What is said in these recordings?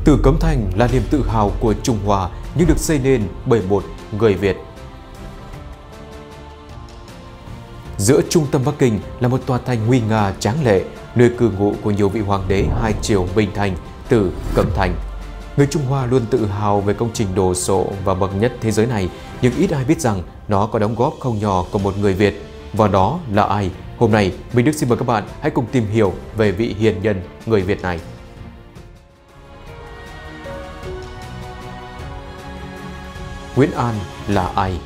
Tử Cấm Thành là niềm tự hào của Trung Hoa nhưng được xây nên bởi một người Việt. Giữa trung tâm Bắc Kinh là một tòa thành nguy nga tráng lệ, nơi cư ngụ của nhiều vị hoàng đế hai triều Minh Thành, Tử Cấm Thành. Người Trung Hoa luôn tự hào về công trình đồ sộ và bậc nhất thế giới này, nhưng ít ai biết rằng nó có đóng góp không nhỏ của một người Việt. Và đó là ai? Hôm nay, Minh Đức xin mời các bạn hãy cùng tìm hiểu về vị hiền nhân người Việt này. Nguyễn An là ai?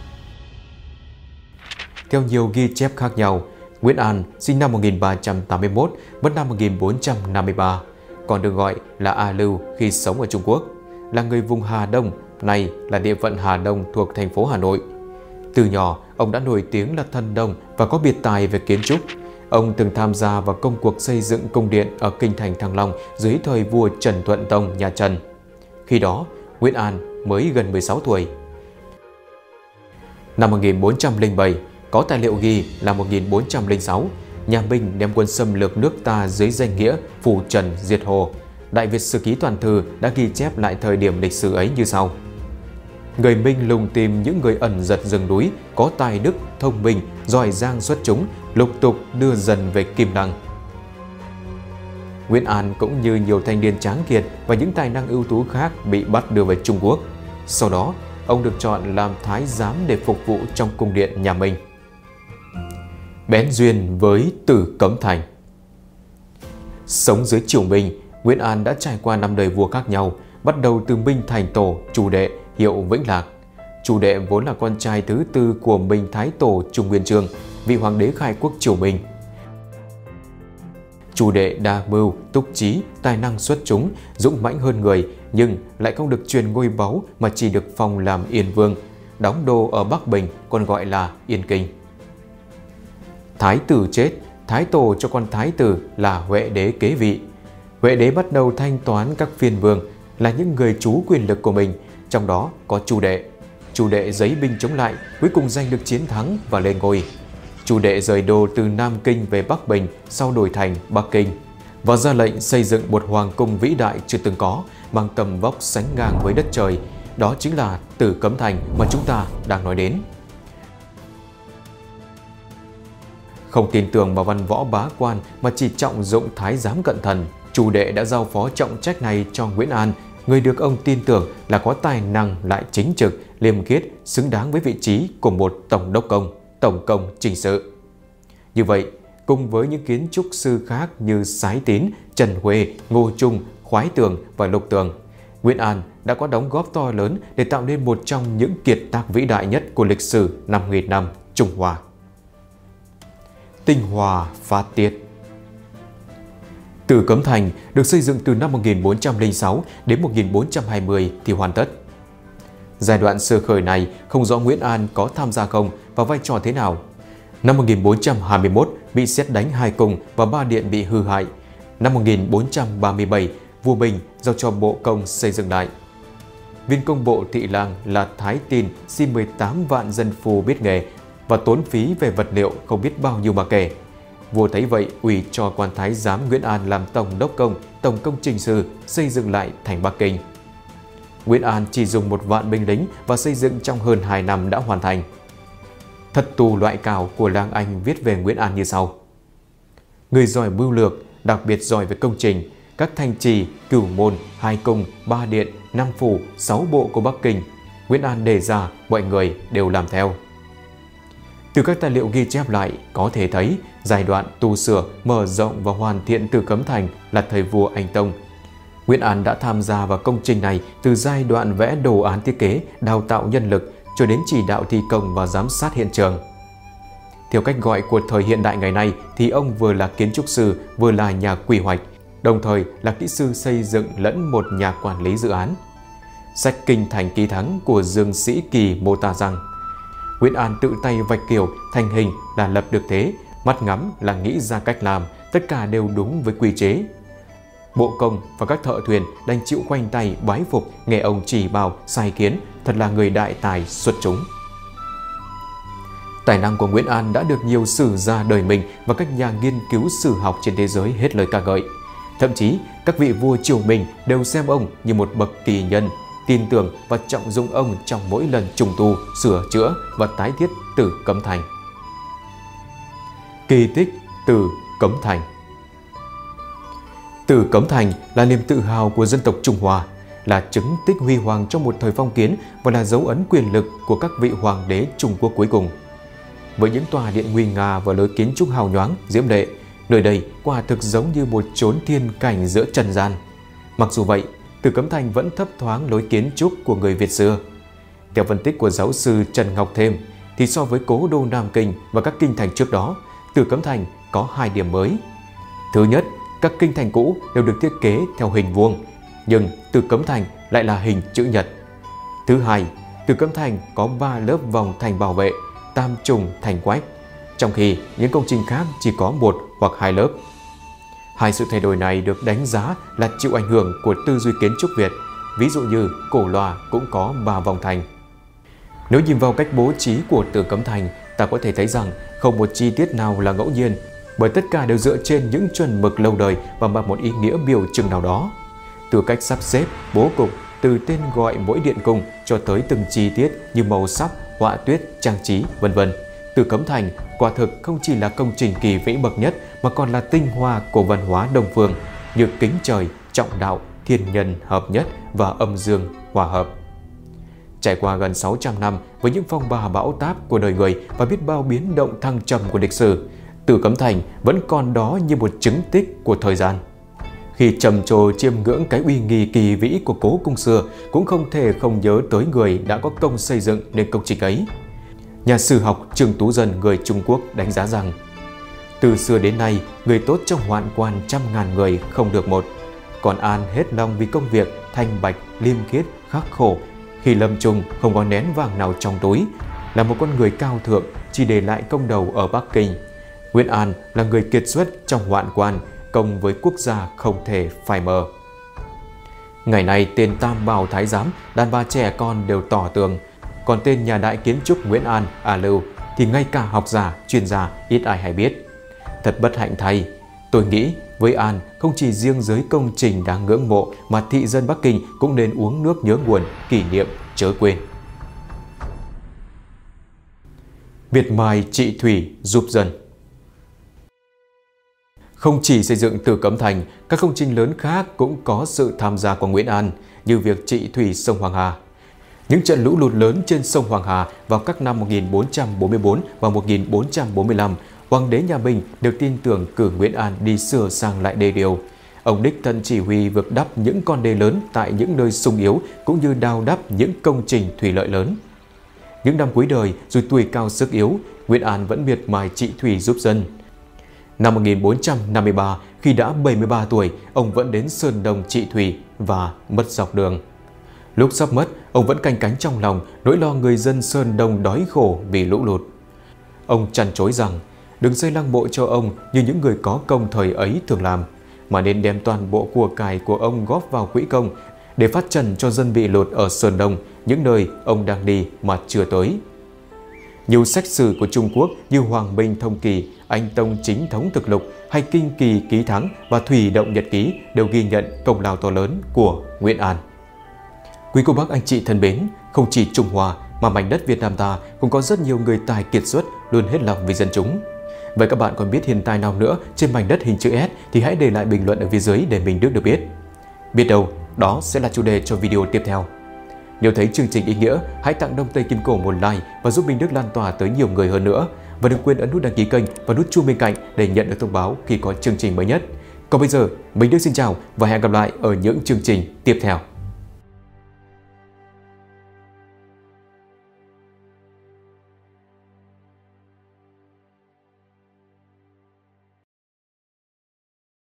Theo nhiều ghi chép khác nhau, Nguyễn An sinh năm 1381, mất năm 1453, còn được gọi là A Lưu khi sống ở Trung Quốc, là người vùng Hà Đông, nay là địa phận Hà Đông thuộc thành phố Hà Nội. Từ nhỏ, ông đã nổi tiếng là thần đồng và có biệt tài về kiến trúc. Ông từng tham gia vào công cuộc xây dựng cung điện ở kinh thành Thăng Long dưới thời vua Trần Thuận Tông nhà Trần. Khi đó, Nguyễn An mới gần 16 tuổi. Năm 1407, có tài liệu ghi là 1406, nhà Minh đem quân xâm lược nước ta dưới danh nghĩa phủ Trần diệt Hồ. Đại Việt Sử Ký Toàn Thư đã ghi chép lại thời điểm lịch sử ấy như sau. Người Minh lùng tìm những người ẩn giật rừng núi, có tài đức, thông minh, giỏi giang xuất chúng, lục tục đưa dần về Kim Lăng. Nguyễn An cũng như nhiều thanh niên tráng kiệt và những tài năng ưu tú khác bị bắt đưa về Trung Quốc. Sau đó, ông được chọn làm thái giám để phục vụ trong cung điện nhà Minh. Bén duyên với Tử Cấm Thành. Sống dưới triều Minh, Nguyễn An đã trải qua 5 đời vua khác nhau, bắt đầu từ Minh Thành Tổ Chu Đệ hiệu Vĩnh Lạc. Chu Đệ vốn là con trai thứ tư của Minh Thái Tổ Trung Nguyên Chương, vị hoàng đế khai quốc triều Minh. Chu Đệ đa mưu, túc trí, tài năng xuất chúng, dũng mãnh hơn người, nhưng lại không được truyền ngôi báu mà chỉ được phong làm Yên Vương, đóng đô ở Bắc Bình, còn gọi là Yên Kinh. Thái tử chết, Thái Tổ cho con Thái tử là Huệ Đế kế vị. Huệ Đế bắt đầu thanh toán các phiên vương là những người trú quyền lực của mình, trong đó có Chu Đệ. Chu Đệ giấy binh chống lại, cuối cùng giành được chiến thắng và lên ngôi. Chu Đệ rời đô từ Nam Kinh về Bắc Bình, sau đổi thành Bắc Kinh, và ra lệnh xây dựng một hoàng cung vĩ đại chưa từng có, mang tầm vóc sánh ngang với đất trời. Đó chính là Tử Cấm Thành mà chúng ta đang nói đến. Không tin tưởng vào văn võ bá quan mà chỉ trọng dụng thái giám cận thần, Chu Đệ đã giao phó trọng trách này cho Nguyễn An, người được ông tin tưởng là có tài năng lại chính trực, liêm khiết, xứng đáng với vị trí của một tổng đốc công, tổng công trình sự. Như vậy, cùng với những kiến trúc sư khác như Sái Tín, Trần Huê, Ngô Trung, Khoái Tường và Lục Tường, Nguyễn An đã có đóng góp to lớn để tạo nên một trong những kiệt tác vĩ đại nhất của lịch sử 5.000 năm Trung Hoa. Tinh Hoa phát tiết. Tử Cấm Thành được xây dựng từ năm 1406 đến 1420 thì hoàn tất. Giai đoạn sơ khởi này không rõ Nguyễn An có tham gia không và vai trò thế nào. Năm 1421 bị sét đánh 2 cung và 3 điện bị hư hại. Năm 1437 vua Bình giao cho bộ công xây dựng lại. Viên công bộ Thị Lang là Thái Tin xin 18 vạn dân phu biết nghề và tốn phí về vật liệu không biết bao nhiêu mà kể. Vua thấy vậy ủy cho quan thái giám Nguyễn An làm tổng đốc công, tổng công trình sư xây dựng lại thành Bắc Kinh. Nguyễn An chỉ dùng 1 vạn binh lính và xây dựng trong hơn 2 năm đã hoàn thành. Thất tù loại cào của Lang Anh viết về Nguyễn An như sau. Người giỏi mưu lược, đặc biệt giỏi về công trình, các thành trì, cửu môn, 2 cung, 3 điện, 5 phủ, 6 bộ của Bắc Kinh. Nguyễn An đề ra, mọi người đều làm theo. Từ các tài liệu ghi chép lại, có thể thấy giai đoạn tu sửa, mở rộng và hoàn thiện Tử Cấm Thành là thời vua Anh Tông. Nguyễn An đã tham gia vào công trình này từ giai đoạn vẽ đồ án thiết kế, đào tạo nhân lực cho đến chỉ đạo thi công và giám sát hiện trường. Theo cách gọi của thời hiện đại ngày nay thì ông vừa là kiến trúc sư, vừa là nhà quy hoạch, đồng thời là kỹ sư xây dựng lẫn một nhà quản lý dự án. Sách Kinh Thành Ký Thắng của Dương Sĩ Kỳ mô tả rằng Nguyễn An tự tay vạch kiểu, thành hình là lập được thế, mắt ngắm là nghĩ ra cách làm, tất cả đều đúng với quy chế. Bộ công và các thợ thuyền đành chịu khoanh tay bái phục nghe ông chỉ bảo sai kiến, thật là người đại tài xuất chúng. Tài năng của Nguyễn An đã được nhiều sử gia đời mình và các nhà nghiên cứu sử học trên thế giới hết lời ca ngợi. Thậm chí, các vị vua triều Minh đều xem ông như một bậc kỳ nhân, tin tưởng và trọng dụng ông trong mỗi lần trùng tu, sửa chữa và tái thiết Tử Cấm Thành. Kỳ tích Tử Cấm Thành. Tử Cấm Thành là niềm tự hào của dân tộc Trung Hoa, là chứng tích huy hoàng trong một thời phong kiến và là dấu ấn quyền lực của các vị hoàng đế Trung Quốc cuối cùng. Với những tòa điện nguy nga và lối kiến trúc hào nhoáng, diễm lệ, nơi đây quả thực giống như một chốn thiên cảnh giữa trần gian. Mặc dù vậy, Tử Cấm Thành vẫn thấp thoáng lối kiến trúc của người Việt xưa. Theo phân tích của giáo sư Trần Ngọc Thêm, thì so với cố đô Nam Kinh và các kinh thành trước đó, Tử Cấm Thành có 2 điểm mới. Thứ nhất, các kinh thành cũ đều được thiết kế theo hình vuông, nhưng Tử Cấm Thành lại là hình chữ nhật. Thứ hai, Tử Cấm Thành có 3 lớp vòng thành bảo vệ, tam trùng thành quách, trong khi những công trình khác chỉ có 1 hoặc 2 lớp. Hai sự thay đổi này được đánh giá là chịu ảnh hưởng của tư duy kiến trúc Việt, ví dụ như Cổ Loa cũng có 3 vòng thành. Nếu nhìn vào cách bố trí của Tử Cấm Thành, ta có thể thấy rằng không một chi tiết nào là ngẫu nhiên, bởi tất cả đều dựa trên những chuẩn mực lâu đời và mang một ý nghĩa biểu trưng nào đó. Từ cách sắp xếp, bố cục, từ tên gọi mỗi điện cung cho tới từng chi tiết như màu sắc, họa tiết, trang trí, vân vân. Tử Cấm Thành quả thực không chỉ là công trình kỳ vĩ bậc nhất mà còn là tinh hoa của văn hóa Đông phương, như kính trời, trọng đạo, thiên nhân hợp nhất và âm dương hòa hợp. Trải qua gần 600 năm với những phong ba bão táp của đời người và biết bao biến động thăng trầm của lịch sử, Tử Cấm Thành vẫn còn đó như một chứng tích của thời gian. Khi trầm trồ chiêm ngưỡng cái uy nghi kỳ vĩ của cố cung xưa, cũng không thể không nhớ tới người đã có công xây dựng nên công trình ấy. Nhà sử học Trương Tú Dân người Trung Quốc đánh giá rằng, từ xưa đến nay, người tốt trong hoạn quan 100.000 người không được một. Còn An hết lòng vì công việc, thanh bạch, liêm khiết, khắc khổ. Khi lâm chung không có nén vàng nào trong túi, là một con người cao thượng chỉ để lại công đầu ở Bắc Kinh. Nguyễn An là người kiệt xuất trong hoạn quan, công với quốc gia không thể phai mờ. Ngày nay tên Tam Bảo Thái Giám, đàn bà trẻ con đều tỏ tường, còn tên nhà đại kiến trúc Nguyễn An, Lưu thì ngay cả học giả, chuyên gia ít ai hay biết. Thật bất hạnh thay, tôi nghĩ với An không chỉ riêng giới công trình đáng ngưỡng mộ mà thị dân Bắc Kinh cũng nên uống nước nhớ nguồn, kỷ niệm chớ quên. Miệt mài trị thủy giúp dân. Không chỉ xây dựng Tử Cấm Thành, các công trình lớn khác cũng có sự tham gia của Nguyễn An, như việc trị thủy sông Hoàng Hà. Những trận lũ lụt lớn trên sông Hoàng Hà vào các năm 1444 và 1445, Hoàng đế nhà Minh được tin tưởng cử Nguyễn An đi sửa sang lại đê điều. Ông đích thân chỉ huy việc đắp những con đê lớn tại những nơi sung yếu cũng như đào đắp những công trình thủy lợi lớn. Những năm cuối đời, dù tuổi cao sức yếu, Nguyễn An vẫn miệt mài trị thủy giúp dân. Năm 1453, khi đã 73 tuổi, ông vẫn đến Sơn Đông trị thủy và mất dọc đường. Lúc sắp mất, ông vẫn canh cánh trong lòng nỗi lo người dân Sơn Đông đói khổ vì lũ lụt. Ông trăn trối rằng, đừng xây lăng mộ cho ông như những người có công thời ấy thường làm, mà nên đem toàn bộ của cải của ông góp vào quỹ công để phát trần cho dân bị lụt ở Sơn Đông, những nơi ông đang đi mà chưa tới. Nhiều sách sử của Trung Quốc như Hoàng Minh Thông Kỳ, Anh Tông Chính Thống Thực Lục hay Kinh Kỳ Ký Thắng và Thủy Động Nhật Ký đều ghi nhận công lao to lớn của Nguyễn An. Quý cô bác anh chị thân mến, không chỉ Trung Hoa mà mảnh đất Việt Nam ta cũng có rất nhiều người tài kiệt xuất luôn hết lòng vì dân chúng. Vậy các bạn còn biết hiện tài nào nữa trên mảnh đất hình chữ S thì hãy để lại bình luận ở phía dưới để mình được biết. Biết đâu, đó sẽ là chủ đề cho video tiếp theo. Nếu thấy chương trình ý nghĩa, hãy tặng Đông Tây Kim Cổ một like và giúp Minh Đức lan tỏa tới nhiều người hơn nữa. Và đừng quên ấn nút đăng ký kênh và nút chuông bên cạnh để nhận được thông báo khi có chương trình mới nhất. Còn bây giờ, Minh Đức xin chào và hẹn gặp lại ở những chương trình tiếp theo.